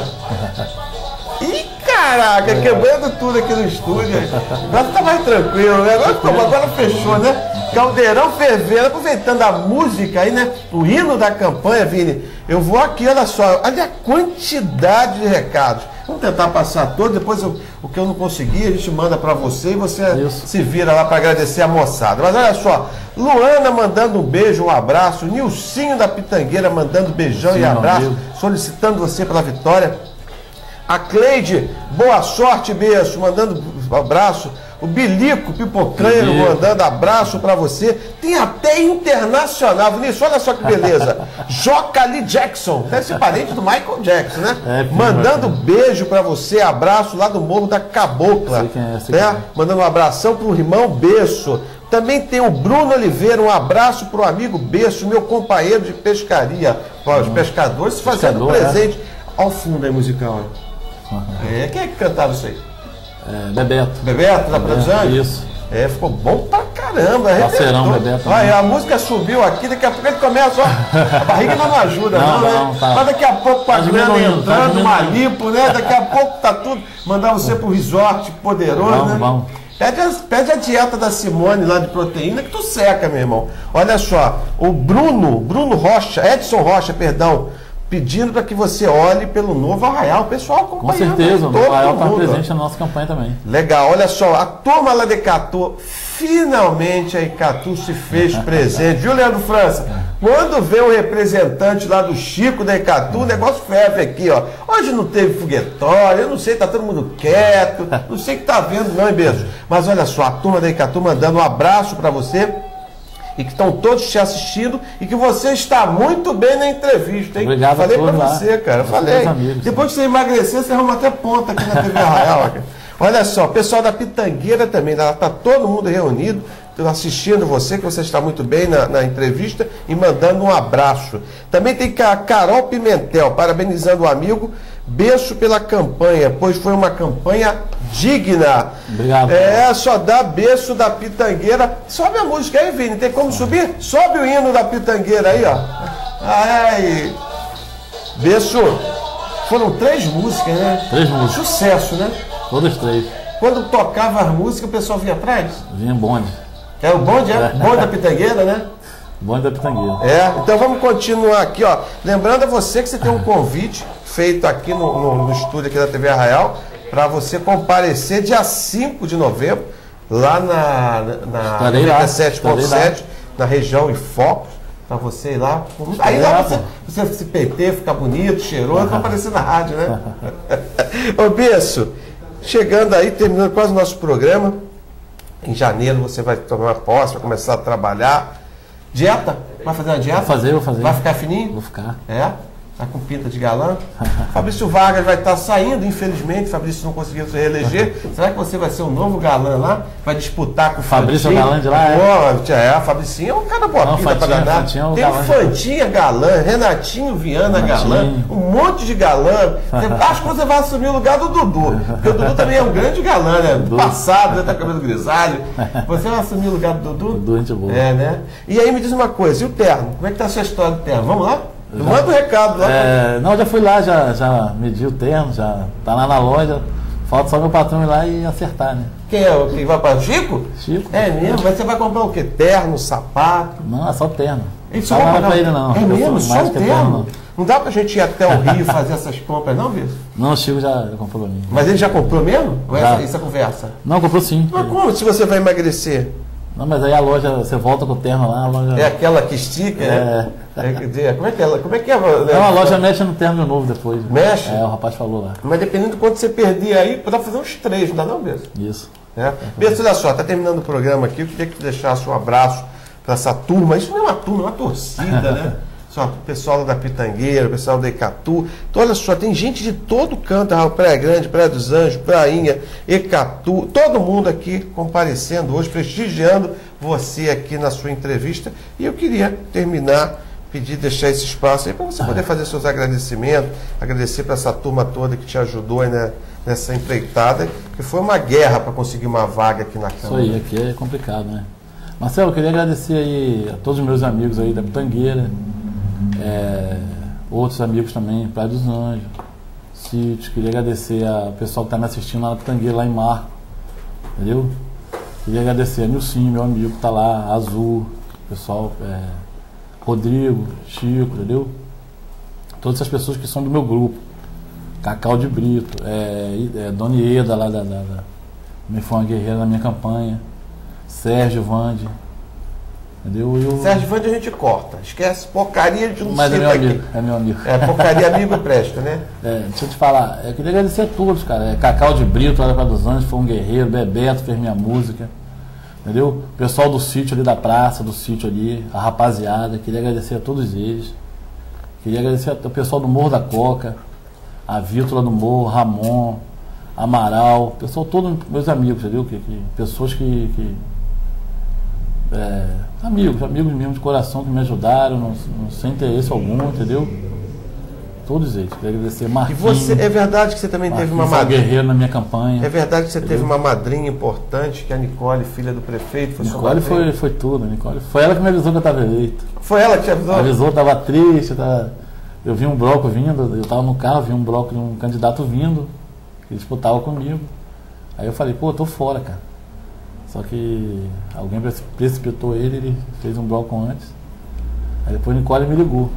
Ih, caraca, quebrando tudo aqui no estúdio. Agora tá mais tranquilo, né? Agora, ficou- agora fechou, né? Caldeirão fervendo, aproveitando a música aí, né? O hino da campanha, Vini. Eu vou aqui, olha só, olha a quantidade de recados. Vamos tentar passar todos, depois eu- o que eu não consegui, a gente manda pra você e você Isso. se vira lá pra agradecer a moçada. Mas olha só, Luana mandando um beijo, um abraço, Nilcinho da Pitangueira mandando beijão Sim, e meu abraço, amigo. solicitando você pela vitória. A Cleide, boa sorte, Bêncio, mandando um abraço. O Bilico Pipoqueiro Bilico. mandando abraço pra você. Tem até internacional, Vinícius, olha só que beleza. Joca Lee Jackson, deve ser parente do Michael Jackson, né? É, primo, mandando é. beijo pra você, abraço lá do Morro da Cabocla. Sei quem é, sei né? quem é. Mandando um abração pro irmão Bêncio. Também tem o Bruno Oliveira, um abraço pro amigo Bêncio, meu companheiro de pescaria. Ó, os pescadores se fazendo Pescador, presente. Olha o fundo aí musical. Olha. É, quem é que cantava isso aí? É, Bebeto. Bebeto, da produção? Isso. É, ficou bom pra caramba. Parceirão, arrebentou. Bebeto. Olha, a música subiu aqui, daqui a pouco ele começa, ó. A barriga não ajuda, não, Não, né? não, tá. Mas daqui a pouco com a Tá grana diminuindo, tá entrando, uma diminuindo. lipo, né? Daqui a pouco tá tudo. Mandar você pro resort poderoso, Vamos, né? vamos. Pede a, pede a dieta da Simone lá de proteína que tu seca, meu irmão. Olha só, o Bruno, Bruno Rocha, Edson Rocha, perdão, pedindo para que você olhe pelo novo Arraial. O pessoal Com acompanhando. certeza, o todo Arraial está mundo, ó. presente na nossa campanha também. Legal, olha só, a turma lá de Icatu, finalmente a Icatu se fez presente, viu, Leandro França? Quando vê o representante lá do Chico da Icatu, o negócio ferve aqui, ó. Hoje não teve foguetório, eu não sei, tá todo mundo quieto, não sei o que tá vendo, não, hein, beijo? Mas olha só, a turma da Icatu mandando um abraço para você. E que estão todos te assistindo e que você está muito bem na entrevista, hein? Obrigado a Falei pra todos lá. você, cara. Os Falei. meus amigos, Depois que você emagrecer, você arruma até ponta aqui na T V Arraial. Cara. Olha só, pessoal da Pitangueira também, lá está todo mundo reunido, assistindo você, que você está muito bem na, na entrevista e mandando um abraço. Também tem a Carol Pimentel, parabenizando o amigo. Beijo pela campanha, pois foi uma campanha digna. Obrigado. É, só dá beijo da Pitangueira. Sobe a música aí, Vini, tem como subir? Sobe o hino da Pitangueira aí, ó. Ai. Beijo. Foram três músicas, né? Três músicas. Sucesso, né? Todas três. Quando tocava as músicas, o pessoal vinha atrás? Vinha bonde. É o bonde, é? Bonde da Pitangueira, né? Bonde da Pitangueira. É, então vamos continuar aqui, ó. Lembrando a você que você tem um convite feito aqui no, no, no estúdio aqui da T V Arraial para você comparecer dia cinco de novembro lá na, na Estarei lá, noventa e sete ponto estarei sete, na região em Focos, para você ir lá. Aí lá você, você se peiter, ficar bonito, cheiroso, vai aparecer na rádio, né? Ô, Bêncio, chegando aí, terminando quase o nosso programa, em janeiro você vai tomar posse, vai começar a trabalhar. Dieta? Vai fazer uma dieta? Vou fazer, vou fazer. Vai ficar fininho? Vou ficar. É? Tá com pinta de galã. Fabrício Vargas vai estar saindo, infelizmente. Fabrício não conseguiu se reeleger. Será que você vai ser o novo galã lá? Vai disputar com o Fabrício Fantinho? é o galã de lá, é? Pô, é, a Fabricinho é um cara boa Não, pinta pra Fantinho, danar. Fantinho é o Tem o galã. Fantinha galã, Renatinho Viana Renatinho. galã, um monte de galã. Você- acho que você vai assumir o lugar do Dudu. Porque o Dudu também é um grande galã, né? Do passado, né? Tá com cabelo grisalho. Você vai assumir o lugar do Dudu? Dudu, gente boa. É, né? E aí me diz uma coisa, e o terno? Como é que tá a sua história do terno? Vamos lá? Já, manda o um recado lá. É, não, já fui lá, já, já medi o terno, já tá lá na loja. Falta só meu patrão ir lá e acertar, né? Quem é o que vai para Chico? Chico. É mesmo? Mas você vai comprar o quê? Terno, sapato? Não, é só terno. Ele Não só dá vai pra ele, não. É Eu mesmo? fui Só mais o que terno? não. Não dá pra gente ir até o Rio fazer essas compras, não, Bispo? Não, o Chico já comprou pra mim. Mas ele já comprou mesmo? Ou Já. essa, essa conversa? Não, comprou sim. Mas como se você vai emagrecer? Não, mas aí a loja, você volta com o terno lá, a loja... É aquela que estica, né? É, quer dizer, como é que é? Como é que é? Não, a loja mexe no terno de novo depois. Mexe? É, o rapaz falou lá. Mas dependendo do quanto você perder aí, dá pra fazer uns três, não dá não, Bispo? Isso. É. Bispo, olha só, tá terminando o programa aqui, eu queria que tu deixasse um abraço para essa turma. Isso não é uma turma, é uma torcida, né? Só o pessoal da Pitangueira, o pessoal da Icatu. Então, olha só, tem gente de todo canto, Praia Grande, Praia dos Anjos, Prainha, Icatu, todo mundo aqui comparecendo hoje, prestigiando você aqui na sua entrevista. E eu queria terminar, pedir, deixar esse espaço aí para você poder fazer seus agradecimentos, agradecer para essa turma toda que te ajudou aí, né, nessa empreitada, que foi uma guerra para conseguir uma vaga aqui na Câmara. Isso aí, aqui é complicado, né? Marcelo, eu queria agradecer aí a todos os meus amigos aí da Pitangueira, é, outros amigos também, Praia dos Anjos, Sítio. Queria agradecer ao pessoal que está me assistindo lá na Pitangueira, lá em Marco, entendeu? Queria agradecer a Nilcinho, meu amigo que está lá, Azul, pessoal, é, Rodrigo, Chico, entendeu? Todas essas pessoas que são do meu grupo. Cacau de Brito, é, é, Dona Ieda lá da, da, da me foi uma guerreira na minha campanha, Sérgio Vande, entendeu? Eu, Sérgio Vande a gente corta, esquece porcaria de um mas é cita meu aqui. amigo, é meu amigo. É, porcaria amigo presta, né? É, deixa eu te falar, eu queria agradecer a todos, cara. É, Cacau de Brito, lá da Praia dos Anjos, foi um guerreiro, Bebeto fez minha música, entendeu? O pessoal do sítio ali da praça, do sítio ali, a rapaziada, queria agradecer a todos eles. Queria agradecer ao pessoal do Morro da Coca, a Vítor lá do Morro, Ramon, Amaral, pessoal, todos meus amigos, entendeu? Que, que, pessoas que. que é, amigos, amigos mesmo de coração que me ajudaram, não, não sem interesse algum, entendeu? Todos eles. Queria agradecer E Marquinhos. você, é verdade que você também teve uma Marquinhos foi um madrinha. guerreiro na minha campanha. É verdade que você Entendeu? teve uma madrinha importante, que é a Nicole, filha do prefeito. Foi sua Nicole madrinha. foi, foi tudo, Nicole. Foi ela que me avisou que eu estava eleito. Foi ela que te avisou? Avisou, estava triste, tava... eu vi um bloco vindo, eu estava no carro, vi um bloco de um candidato vindo, que disputava comigo. Aí eu falei, pô, eu tô fora, cara. Só que alguém precipitou ele, ele fez um bloco antes. Aí depois Nicole me ligou.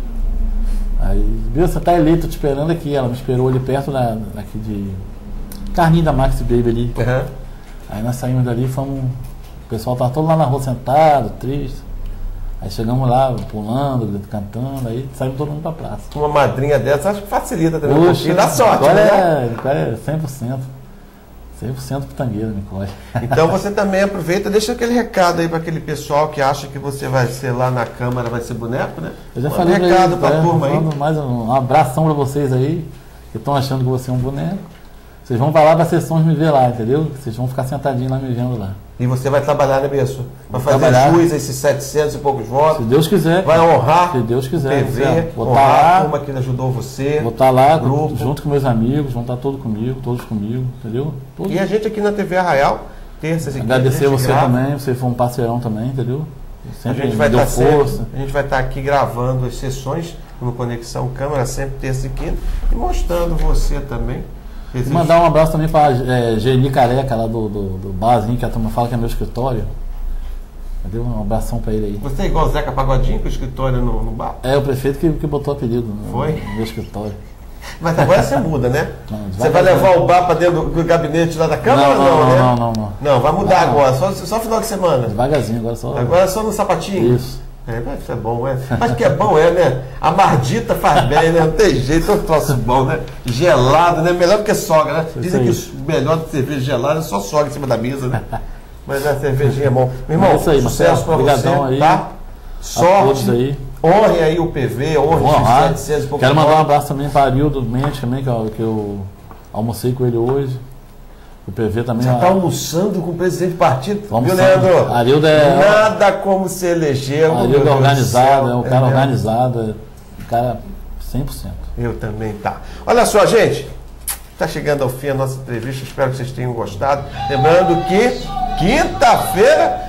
Aí, viu, você tá eleito, tô te esperando aqui. Ela me esperou ali perto da, daqui de Carninho da Max Baby ali. Uhum. Aí nós saímos dali, fomos. O pessoal tava todo lá na rua sentado, triste. Aí chegamos lá, pulando, cantando, aí saímos todo mundo pra praça. Uma madrinha dessa, acho que facilita também um Poxa, pouquinho. Dá sorte, Nicole né? é, Nicole é cem por cento. cem por cento pitangueira, Nicole. Então você também aproveita, deixa aquele recado aí para aquele pessoal que acha que você vai ser lá na Câmara, vai ser boneco, né? Eu já Manda falei um pra recado eles, para a é, turma aí. falando mais um, um abração pra vocês aí, que estão achando que você é um boneco. Vocês vão pra lá das sessões me ver lá, entendeu? Vocês vão ficar sentadinhos lá me vendo lá. E você vai trabalhar, né, Besso? Vai fazer trabalhar. jus a esses setecentos e poucos Se votos. Deus quiser. Vai honrar Se Deus quiser. o T V, Vou honrar estar a lá, turma que ajudou você. vou estar lá grupo. junto com meus amigos, vão estar todos comigo, todos comigo, entendeu? Todos. E a gente aqui na T V Arraial, terças e Agradecer quintas, você grava. também, você foi um parceirão também, entendeu? A Sempre gente, vai me deu estar sempre, força. a gente vai estar aqui gravando as sessões no Conexão Câmara, sempre terça e quinta, e mostrando você também. E Existe- mandar um abraço também para é, Geni Careca, lá do, do, do barzinho, que a turma fala que é meu escritório. Entendeu? Um abração para ele aí. Você é igual o Zeca Pagodinho com o escritório no, no bar? É o prefeito que, que botou o apelido no, Foi? no meu escritório. Mas agora você muda, né? Não, Você vai devagarzinho. levar o bar para dentro do, do gabinete lá da Câmara Não, ou não, não, né? não, não, não. Não, vai mudar Não. agora, só, só final de semana. Devagarzinho, agora só. Agora é só no sapatinho. Isso. É, mas isso é bom, é. Mas que é bom, é, né? A mardita faz bem, né? Não tem jeito, é um troço bom, né? Gelado, né? Melhor do que sogra, né? Dizem que Isso o melhor do que cerveja gelada é só sogra em cima da mesa, né? Mas a cervejinha é bom. Meu irmão, É isso aí, sucesso pra Marcelo. você, Obrigadão aí. tá? A Sorte. todos aí. Honre aí o P V, honre Vou os honrar. setecentos e poucos Quero mandar um votos. abraço também para Arildo Mendes, também, que eu, que eu almocei com ele hoje. O P V também. Já ó, está almoçando com o presidente do partido, Vamos viu, almoçando. Leandro? Arildo é- Nada como se eleger. meu Arildo Deus é do organizado, céu. é um cara mesmo. organizado, é um cara cem por cento. Eu também tá. Olha só, gente. Está chegando ao fim a nossa entrevista. Espero que vocês tenham gostado. Lembrando que quinta-feira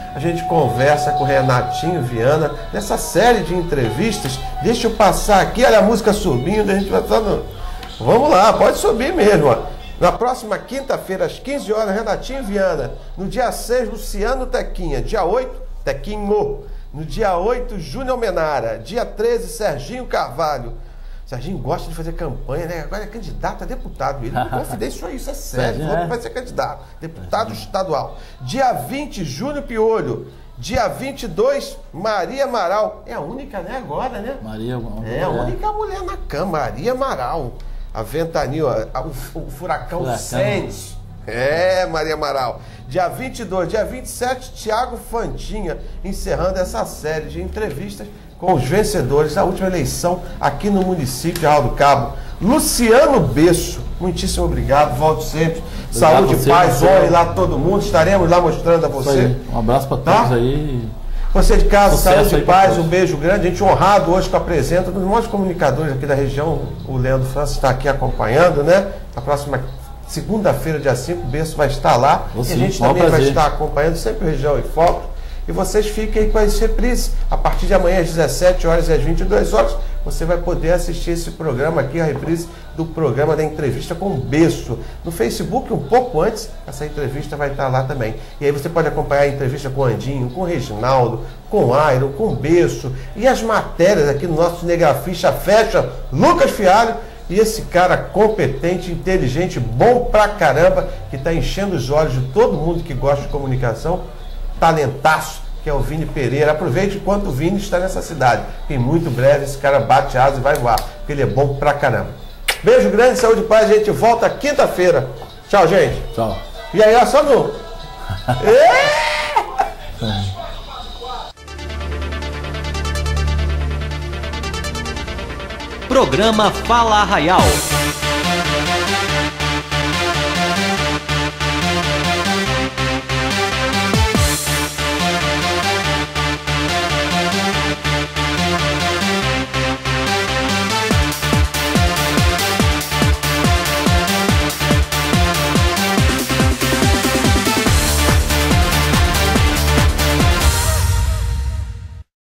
a gente conversa com o Renatinho Viana nessa série de entrevistas. Deixa eu passar aqui, olha a música subindo, a gente vai estar no... Vamos lá, pode subir mesmo, ó. Na próxima quinta-feira, às quinze horas, Renatinho Viana. No dia seis, Luciano Tequinha. Dia oito, Tequinho. No dia oito, Júnior Menara. Dia treze, Serginho Carvalho. Serginho gosta de fazer campanha, né? Agora é candidato a deputado. Ele me confidenciou isso, é sério. Falou que vai ser candidato. Deputado estadual. Dia vinte, Júnior Piolho. Dia vinte e dois, Maria Amaral. É a única, né? Agora, né? Maria É a única mulher na cama, Maria Amaral. A ventania, o, o furacão Sands. É, Maria Amaral. Dia vinte e dois, dia vinte e sete, Tiago Fantinha, encerrando essa série de entrevistas com os vencedores da última eleição aqui no município de Arraial do Cabo. Luciano Besso, muitíssimo obrigado, volte sempre. Obrigado. Saúde, você, paz, você. Honre lá todo mundo, estaremos lá mostrando a você. Um abraço para todos, tá? Aí. Você de casa, Sucesso, saúde, paz, um beijo grande. A gente honrado hoje com a presença dos maiores comunicadores aqui da região. O Leandro França está aqui acompanhando, né? Na próxima segunda-feira, dia cinco, o Besso vai estar lá. Você, e a gente também prazer. vai estar acompanhando sempre Região e Foco. E vocês fiquem aí com as reprises. A partir de amanhã, às dezessete horas e às vinte e duas horas, você vai poder assistir esse programa aqui, a reprise do programa da entrevista com o Besso. No Facebook, um pouco antes, essa entrevista vai estar lá também. E aí você pode acompanhar a entrevista com o Andinho, com o Reginaldo, com o Airo, com o Besso. E as matérias aqui no nosso cinegrafista fecha, Lucas Fialho. E esse cara competente, inteligente, bom pra caramba, que está enchendo os olhos de todo mundo que gosta de comunicação, talentaço, que é o Vini Pereira. Aproveite enquanto o Vini está nessa cidade, que em muito breve esse cara bate asa e vai voar, porque ele é bom pra caramba. Beijo grande, saúde e paz, a gente volta quinta-feira. Tchau, gente. Tchau. E aí, ó, só no... Programa Fala Arraial.